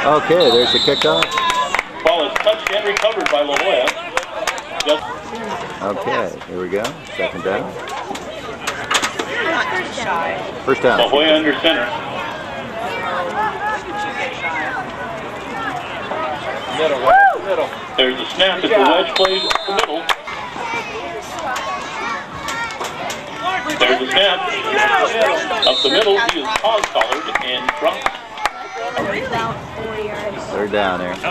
Okay, there's the kickoff. Ball is touched and recovered by La Jolla. Okay, here we go. Second down. First down. La Jolla under center. Middle. There's a snap at the wedge played up the middle. There's a snap. Up the middle, he is pause collared and dropped. Third down there.